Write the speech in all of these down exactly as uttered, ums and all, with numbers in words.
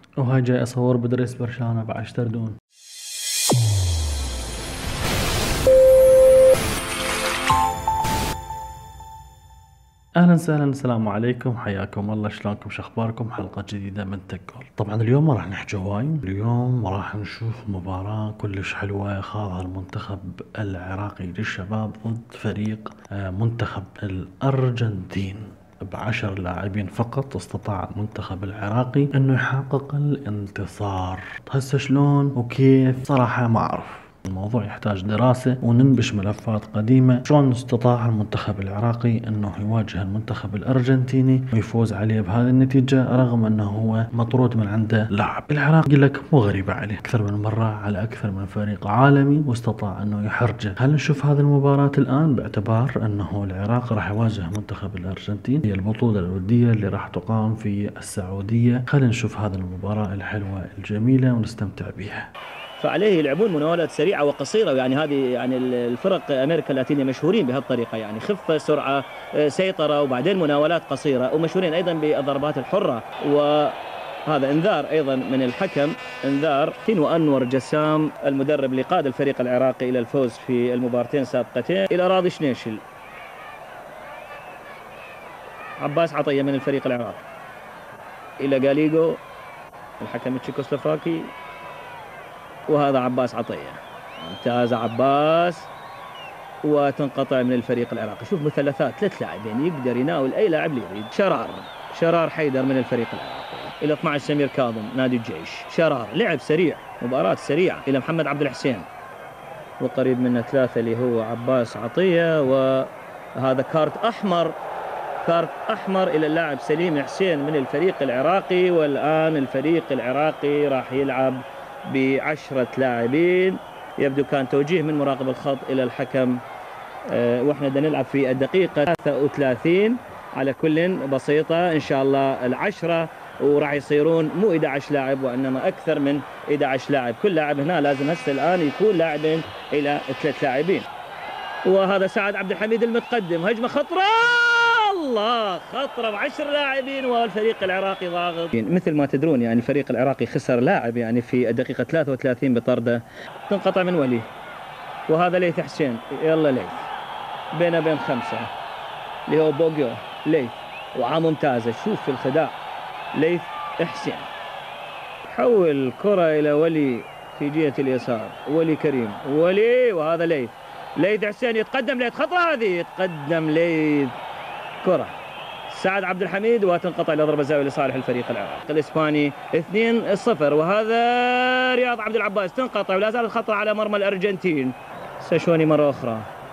وهاي جاي اصور بدرس برشلونة بعد تردون. اهلا وسهلا، السلام عليكم، حياكم الله، شلونكم، شخباركم؟ حلقة جديدة من تكول. طبعا اليوم ما راح نحكي هواي، اليوم راح نشوف مباراة كلش حلوة خاضها المنتخب العراقي للشباب ضد فريق آه، منتخب الارجنتين. بعشر لاعبين فقط استطاع المنتخب العراقي انه يحقق الانتصار. هسه شلون وكيف صراحة ما اعرف، الموضوع يحتاج دراسة وننبش ملفات قديمة. شلون استطاع المنتخب العراقي انه يواجه المنتخب الارجنتيني ويفوز عليه بهذه النتيجة رغم انه هو مطرود من عنده لاعب؟ العراق يقول لك مو غريبة عليه، اكثر من مرة على اكثر من فريق عالمي واستطاع انه يحرجه. هل نشوف هذه المباراة الان باعتبار انه العراق راح يواجه منتخب الارجنتين؟ هي البطولة الودية اللي راح تقام في السعودية. خلينا نشوف هذه المباراة الحلوة الجميلة ونستمتع بها. فعليه يلعبون مناولات سريعه وقصيره، يعني هذه يعني الفرق امريكا اللاتينيه مشهورين بهالطريقه، يعني خفه سرعه سيطره وبعدين مناولات قصيره، ومشهورين ايضا بالضربات الحره. وهذا انذار ايضا من الحكم، انذار. وانور جسام المدرب اللي قاد الفريق العراقي الى الفوز في المباراتين السابقتين الى راضي شنيشل. عباس عطيه من الفريق العراقي الى جاليجو الحكم التشيكوسلوفاكي، وهذا عباس عطية. ممتاز عباس، وتنقطع من الفريق العراقي. شوف مثلثات، ثلاث لاعبين يقدر يناول اي لاعب اللي يريد. شرار شرار حيدر من الفريق العراقي الى اثني عشر سمير كاظم نادي الجيش. شرار لعب سريع، مباراة سريعة الى محمد عبد الحسين، وقريب منه ثلاثة اللي هو عباس عطية. وهذا كارت احمر، كارت احمر الى اللاعب سليم حسين من الفريق العراقي. والان الفريق العراقي راح يلعب بعشرة لاعبين. يبدو كان توجيه من مراقب الخط إلى الحكم، أه وإحنا بدنا نلعب في الدقيقة ثلاثة وثلاثين. على كل بسيطة إن شاء الله العشرة، وراح يصيرون مو أحد عشر لاعب وإنما أكثر من أحد عشر لاعب. كل لاعب هنا لازم هسه الآن يكون لاعبين إلى ثلاث لاعبين. وهذا سعد عبد الحميد المتقدم، هجمة خطرة، الله، خطرة بعشر لاعبين والفريق العراقي ضاغط. مثل ما تدرون يعني الفريق العراقي خسر لاعب يعني في الدقيقة ثلاثة وثلاثين بطردة. تنقطع من ولي، وهذا ليث حسين. يلا ليث بينه بين خمسة اللي هو بوغيو. ليث وعام ممتازة، شوف في الخداع ليث حسين. حول كرة إلى ولي في جهة اليسار، ولي كريم، ولي، وهذا ليث. ليث حسين يتقدم، ليث خطرة هذه، يتقدم ليث. كرة سعد عبد الحميد وتنقطع إلى ضربة زاوية لصالح الفريق العراقي الإسباني اثنين صفر. وهذا رياض عبد العباس، تنقطع ولا زالت خطرة على مرمى الأرجنتين. ساشوني مرة أخرى،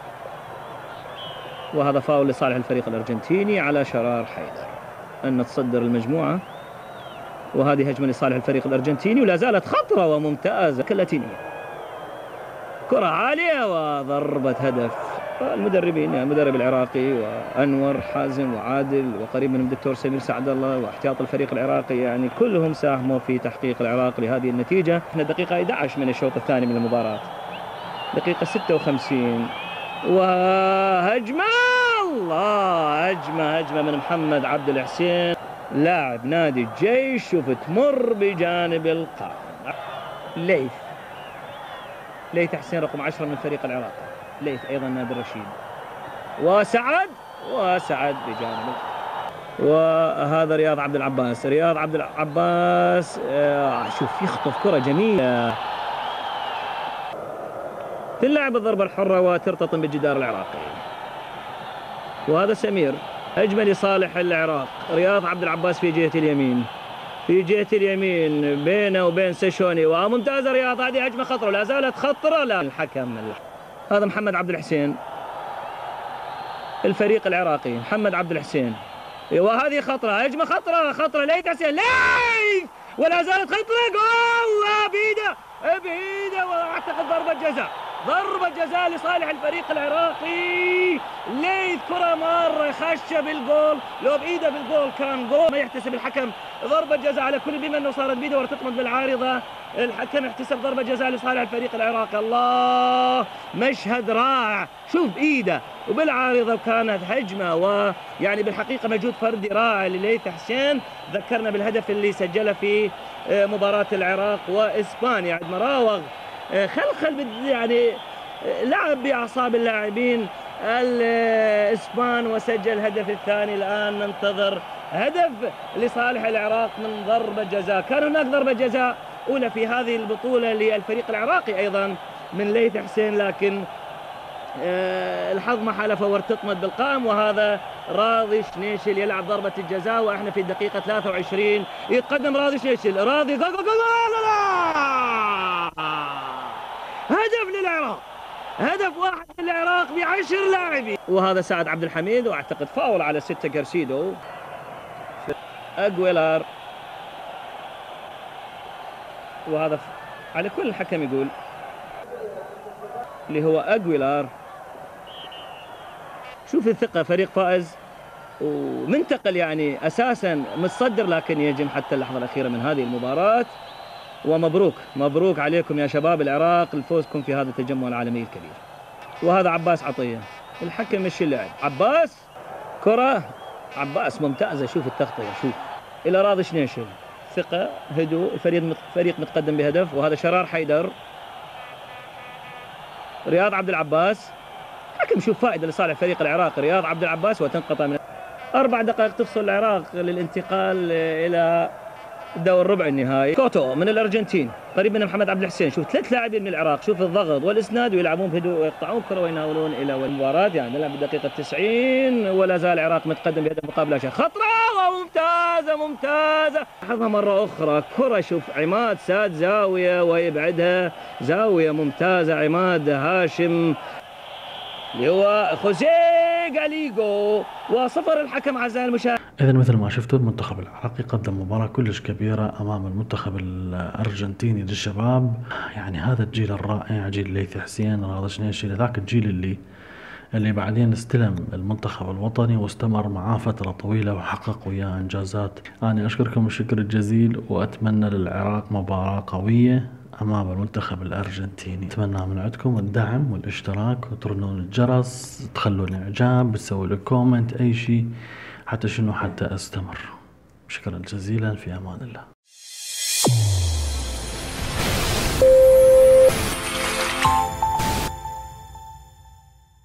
وهذا فاول لصالح الفريق الأرجنتيني على شرار حيدر أن تصدر المجموعة. وهذه هجمة لصالح الفريق الأرجنتيني ولا زالت خطرة وممتازة كاللاتينية. كرة عالية وضربة هدف. المدربين يعني المدرب العراقي وأنور حازم وعادل وقريب من الدكتور سمير سعد الله واحتياط الفريق العراقي، يعني كلهم ساهموا في تحقيق العراق لهذه النتيجة. احنا دقيقة أحد عشر من الشوط الثاني من المباراة، دقيقة ستة وخمسين. وهجمة، الله، هجمة هجمة من محمد عبد الحسين لاعب نادي الجيش. شوف تمر بجانب القائم. ليث ليث حسين رقم عشرة من الفريق العراقي. ليث أيضا نادر رشيد، وسعد وسعد بجانب. وهذا رياض عبد العباس، رياض عبد العباس آه شوف يخطف كرة جميلة، تلعب الضربة الحرة وترتطم بالجدار العراقي. وهذا سمير، هجمة لصالح العراق. رياض عبد العباس في جهة اليمين، في جهة اليمين بينه وبين ساشوني، وممتازة رياض. هذه هجمة خطرة ولا زالت خطرة. لا الحكم. هذا محمد عبد الحسين الفريق العراقي، محمد عبد الحسين. وهذه خطرة، هجمة خطرة خطرة. ليث حسين، ليث، ولا زالت خطرة. جول بيده بيده، واعتقد ضربة جزاء، ضربة جزاء لصالح الفريق العراقي. ليث كرة مرة خشة بالجول، لو بإيده بالجول كان جول. ما يحتسب الحكم ضربة جزاء على كل، بما أنه صارت بيده وارتطمت بالعارضة. الحكم احتسب ضربة جزاء لصالح الفريق العراقي. الله، مشهد رائع، شوف بإيده وبالعارضة، وكانت هجمة ويعني بالحقيقة مجهود فردي رائع لليث حسين. ذكرنا بالهدف اللي سجله في مباراة العراق وإسبانيا عندما راوغ خلخل يعني لعب بأعصاب اللاعبين الإسبان وسجل الهدف الثاني. الآن ننتظر هدف لصالح العراق من ضربة جزاء. كان هناك ضربة جزاء أولى في هذه البطولة للفريق العراقي أيضا من ليث حسين، لكن الحظ ما حالفه وارتطمت بالقائم. وهذا راضي شنيشل يلعب ضربة الجزاء واحنا في الدقيقة ثلاثة وعشرين. يتقدم راضي شنيشل، راضي جول جول جول. هدف للعراق، هدف واحد للعراق بعشر لاعبين. وهذا سعد عبد الحميد، واعتقد فاول على ستة كارسيدو. اجويلار، وهذا على كل الحكم يقول اللي هو اجويلار. شوف الثقة، فريق فائز ومنتقل يعني اساسا متصدر، لكن يجم حتى اللحظة الأخيرة من هذه المباراة. ومبروك مبروك عليكم يا شباب العراق لفوزكم في هذا التجمع العالمي الكبير. وهذا عباس عطية، الحكم مشي اللعب. عباس كرة، عباس ممتازة، شوف التغطية، شوف إلى راضي شنيشل، ثقة، هدوء، الفريق فريق متقدم بهدف. وهذا شرار حيدر، رياض عبد العباس، حكم شوف فائدة لصالح فريق العراق. رياض عبد العباس وتنقطع من أربع دقائق تفصل العراق للانتقال إلى الدور ربع النهائي. كوتو من الأرجنتين قريب من محمد عبد الحسين. شوف ثلاث لاعبين من العراق، شوف الضغط والإسناد، ويلعبون بهدوء ويقطعون كرة ويناولون إلى المباراة. يعني نلعب بالدقيقة تسعين ولا زال العراق متقدم بهدف مقابل شيء. خطرة وممتازة ممتازة. لاحظها مرة أخرى كرة، شوف عماد ساد زاوية ويبعدها زاوية ممتازة. عماد هاشم اللي هو خوزيه غاليغو. وصفر الحكم أعزائي المشاهدين. إذا مثل ما شفتوا المنتخب العراقي قدم مباراة كلش كبيرة أمام المنتخب الأرجنتيني للشباب. يعني هذا الجيل الرائع، جيل ليث حسين، راضي شنيشل، ذاك الجيل اللي اللي بعدين استلم المنتخب الوطني واستمر معاه فترة طويلة وحقق وياه إنجازات. أنا أشكركم الشكر الجزيل، وأتمنى للعراق مباراة قوية أمام المنتخب الأرجنتيني. أتمنى من عندكم الدعم والاشتراك وترنون الجرس، تخلون إعجاب، تسوي لي كومنت، أي شيء حتى شنو حتى أستمر. شكرا جزيلا، في أمان الله.